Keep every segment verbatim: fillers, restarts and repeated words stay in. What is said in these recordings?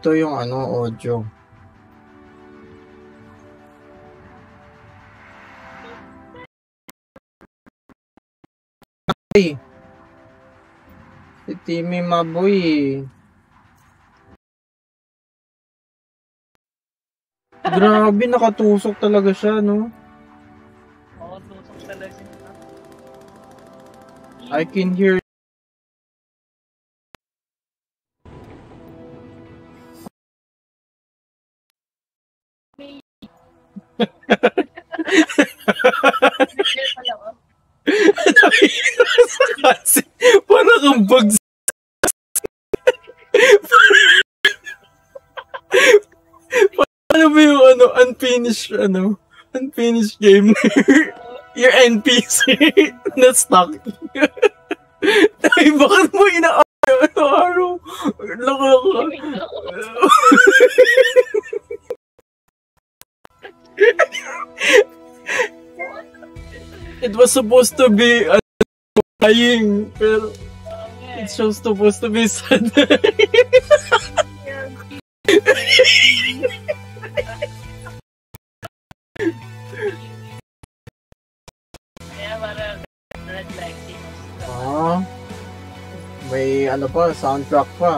dito yung ano, audio. Ay! Si Timmy Maboy eh. Grabe, nakatusok talaga siya, no? Oo, tusok talaga siya. I can hear. Parang kang bugs. Ano ba yung ano, unfinished, ano, unfinished game? Your N P C na stuck. Ay, bakit mo ina-araw? Laka ka. It was supposed to be uh, crying, pero it's just supposed to be sad. Kaya parang red lighting. Ah, may ano pa, soundtrack pa.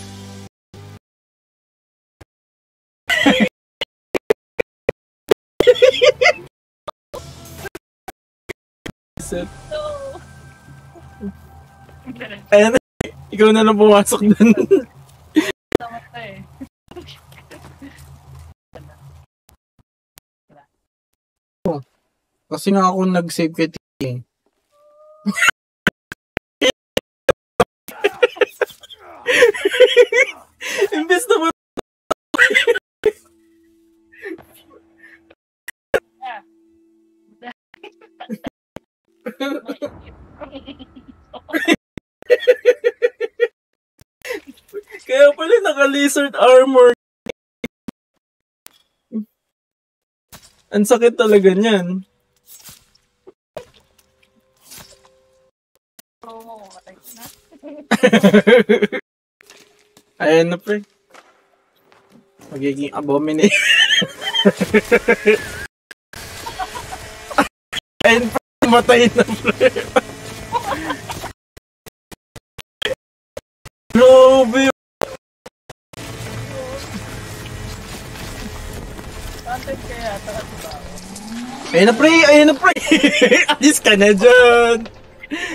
Ayan, ikaw na lang pumasok dun. Tama ka eh. Kasi nga ako nag-save kay T. Imbes na ba? Kaya pala naka-lizard armor. Ang sakit talaga niyan. Oo, matay na. Ayan na pre. Magiging abominate. Ayan pre, matay na pre. Grabe. Content kaya, taka ba? Ayan na pre, ayan na pre. Alis ka na dyan.